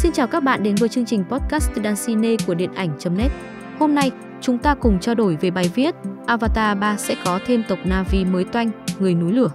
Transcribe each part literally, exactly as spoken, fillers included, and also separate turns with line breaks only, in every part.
Xin chào các bạn đến với chương trình podcast Dancine của điện ảnh chấm net. Hôm nay, chúng ta cùng trao đổi về bài viết Avatar ba sẽ có thêm tộc Na'vi mới toanh, người núi lửa.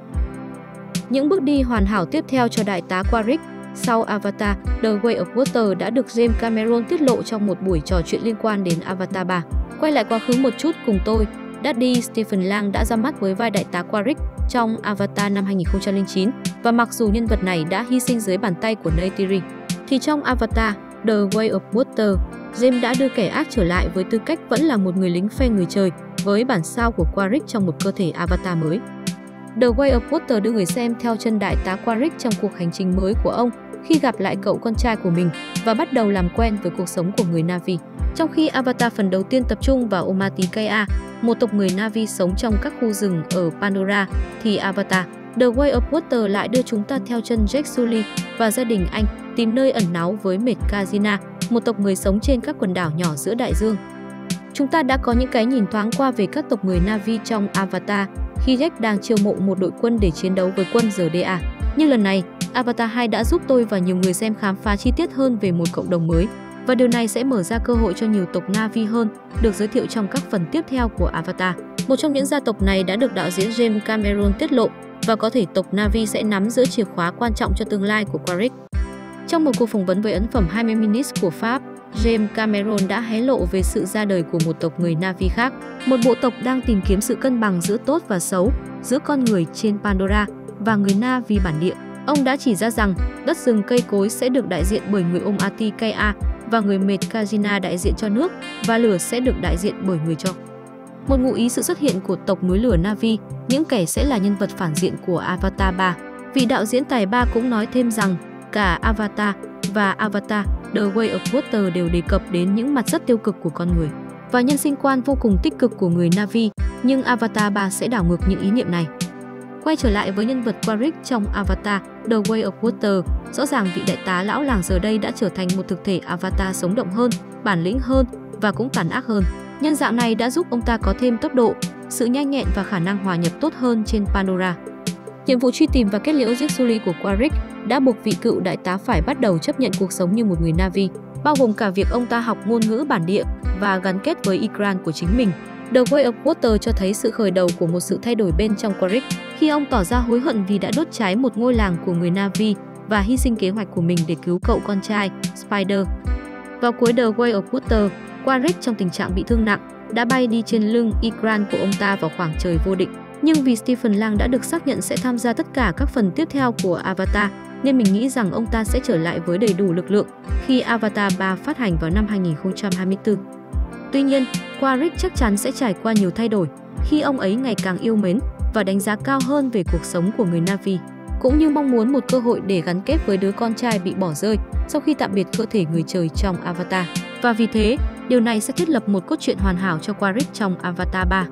Những bước đi hoàn hảo tiếp theo cho đại tá Quaritch sau Avatar The Way of Water đã được James Cameron tiết lộ trong một buổi trò chuyện liên quan đến Avatar ba. Quay lại quá khứ một chút cùng tôi, Daddy Stephen Lang đã ra mắt với vai đại tá Quaritch trong Avatar năm hai nghìn không trăm lẻ chín, và mặc dù nhân vật này đã hy sinh dưới bàn tay của Neytiri, thì trong Avatar The Way of Water, James đã đưa kẻ ác trở lại với tư cách vẫn là một người lính phe người trời, với bản sao của Quaritch trong một cơ thể Avatar mới. The Way of Water đưa người xem theo chân đại tá Quaritch trong cuộc hành trình mới của ông khi gặp lại cậu con trai của mình và bắt đầu làm quen với cuộc sống của người Na'vi. Trong khi Avatar phần đầu tiên tập trung vào Omaticaya, một tộc người Na'vi sống trong các khu rừng ở Pandora, thì Avatar The Way of Water lại đưa chúng ta theo chân Jake Sully và gia đình anh tìm nơi ẩn náu với Metkazina, một tộc người sống trên các quần đảo nhỏ giữa đại dương. Chúng ta đã có những cái nhìn thoáng qua về các tộc người Na'vi trong Avatar khi Jack đang chiêu mộ một đội quân để chiến đấu với quân rờ đê a. Nhưng lần này, Avatar hai đã giúp tôi và nhiều người xem khám phá chi tiết hơn về một cộng đồng mới, và điều này sẽ mở ra cơ hội cho nhiều tộc Na'vi hơn được giới thiệu trong các phần tiếp theo của Avatar. Một trong những gia tộc này đã được đạo diễn James Cameron tiết lộ, và có thể tộc Na'vi sẽ nắm giữ chìa khóa quan trọng cho tương lai của Quaritch. Trong một cuộc phỏng vấn với ấn phẩm hai mươi Minutes của Pháp, James Cameron đã hé lộ về sự ra đời của một tộc người Na'vi khác, một bộ tộc đang tìm kiếm sự cân bằng giữa tốt và xấu, giữa con người trên Pandora và người Na'vi bản địa. Ông đã chỉ ra rằng đất rừng cây cối sẽ được đại diện bởi người Omaticaya và người Metkazina đại diện cho nước, và lửa sẽ được đại diện bởi người cho. Một ngụ ý sự xuất hiện của tộc núi lửa Na'vi, những kẻ sẽ là nhân vật phản diện của Avatar ba. Vị đạo diễn tài ba cũng nói thêm rằng cả Avatar và Avatar The Way of Water đều đề cập đến những mặt rất tiêu cực của con người và nhân sinh quan vô cùng tích cực của người Na'vi, nhưng Avatar ba sẽ đảo ngược những ý niệm này. Quay trở lại với nhân vật Quaritch trong Avatar The Way of Water, rõ ràng vị đại tá lão làng giờ đây đã trở thành một thực thể Avatar sống động hơn, bản lĩnh hơn và cũng tàn ác hơn. Nhân dạng này đã giúp ông ta có thêm tốc độ, sự nhanh nhẹn và khả năng hòa nhập tốt hơn trên Pandora. Nhiệm vụ truy tìm và kết liễu Jake Sully của Quaritch đã buộc vị cựu đại tá phải bắt đầu chấp nhận cuộc sống như một người Na'vi, bao gồm cả việc ông ta học ngôn ngữ bản địa và gắn kết với Ikran của chính mình. The Way of Water cho thấy sự khởi đầu của một sự thay đổi bên trong Quaritch khi ông tỏ ra hối hận vì đã đốt cháy một ngôi làng của người Na'vi và hy sinh kế hoạch của mình để cứu cậu con trai, Spider. Vào cuối The Way of Water, Quaritch trong tình trạng bị thương nặng đã bay đi trên lưng Ikran của ông ta vào khoảng trời vô định. Nhưng vì Stephen Lang đã được xác nhận sẽ tham gia tất cả các phần tiếp theo của Avatar, nên mình nghĩ rằng ông ta sẽ trở lại với đầy đủ lực lượng khi Avatar ba phát hành vào năm hai nghìn không trăm hai mươi tư. Tuy nhiên, Quaritch chắc chắn sẽ trải qua nhiều thay đổi khi ông ấy ngày càng yêu mến và đánh giá cao hơn về cuộc sống của người Na'vi, cũng như mong muốn một cơ hội để gắn kết với đứa con trai bị bỏ rơi sau khi tạm biệt cơ thể người trời trong Avatar. Và vì thế, điều này sẽ thiết lập một cốt truyện hoàn hảo cho Quaritch trong Avatar ba.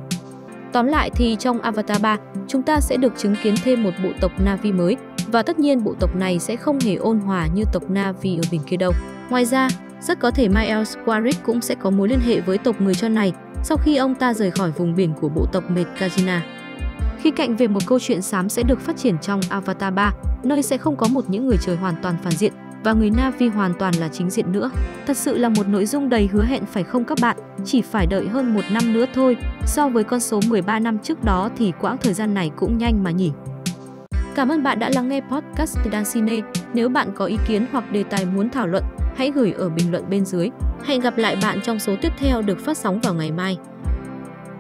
Tóm lại thì trong Avatar ba, chúng ta sẽ được chứng kiến thêm một bộ tộc Na'vi mới, và tất nhiên bộ tộc này sẽ không hề ôn hòa như tộc Na'vi ở bên kia đâu. Ngoài ra, rất có thể Miles Quaritch cũng sẽ có mối liên hệ với tộc người cho này sau khi ông ta rời khỏi vùng biển của bộ tộc Metkazina. Khi cạnh về một câu chuyện xám sẽ được phát triển trong Avatar ba, nơi sẽ không có một những người trời hoàn toàn phản diện và người Na'vi hoàn toàn là chính diện nữa. Thật sự là một nội dung đầy hứa hẹn phải không các bạn? Chỉ phải đợi hơn một năm nữa thôi. So với con số mười ba năm trước đó thì quãng thời gian này cũng nhanh mà nhỉ. Cảm ơn bạn đã lắng nghe podcast Dancine. Nếu bạn có ý kiến hoặc đề tài muốn thảo luận, hãy gửi ở bình luận bên dưới. Hẹn gặp lại bạn trong số tiếp theo được phát sóng vào ngày mai.